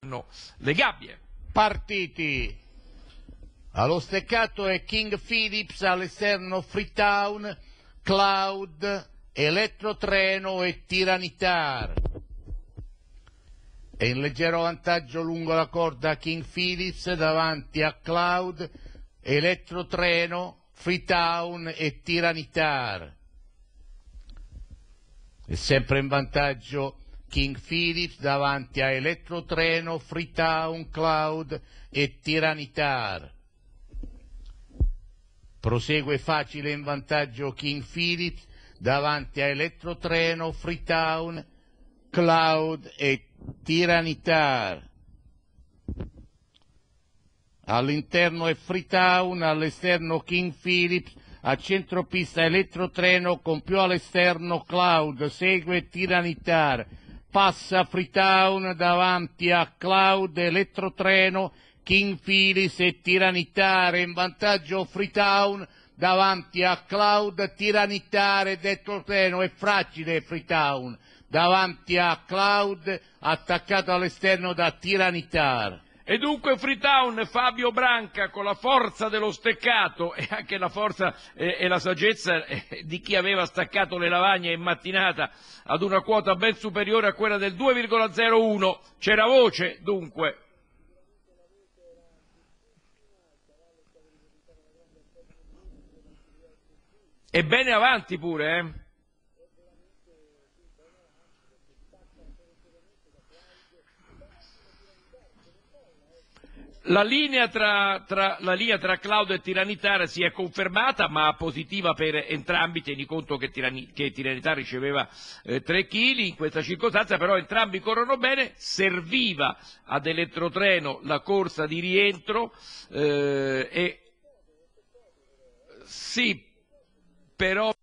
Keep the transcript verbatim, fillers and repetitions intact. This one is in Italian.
No, le gabbie. Partiti. Allo steccato è King Philips, all'esterno Freetown, Cloud, Elettrotreno e Tiranitar. È in leggero vantaggio lungo la corda King Philips davanti a Cloud, Elettrotreno, Freetown e Tiranitar. È sempre in vantaggio King Philips davanti a Elettrotreno, Freetown, Cloud e Tiranitar. Prosegue facile in vantaggio King Philips davanti a Elettrotreno, Freetown, Cloud e Tiranitar. All'interno è Freetown, all'esterno King Philips, a centropista Elettrotreno con più all'esterno Cloud, segue Tiranitar, passa Freetown davanti a Cloud, Elettrotreno, King Philips e Tiranitar, in vantaggio Freetown davanti a Cloud, Tiranitar ed Elettrotreno, è fragile Freetown davanti a Cloud, attaccato all'esterno da Tiranitar. E dunque Freetown, Fabio Branca, con la forza dello steccato e anche la forza eh, e la saggezza eh, di chi aveva staccato le lavagne in mattinata ad una quota ben superiore a quella del due virgola zero uno. C'era voce, dunque. E bene avanti pure, eh? La linea tra, tra, la linea tra Cloud e Tiranitar si è confermata, ma positiva per entrambi. Tieni conto che, tirani, che Tiranitar riceveva eh, tre chili in questa circostanza, però entrambi corrono bene. Serviva ad Elettrotreno la corsa di rientro eh, e sì, però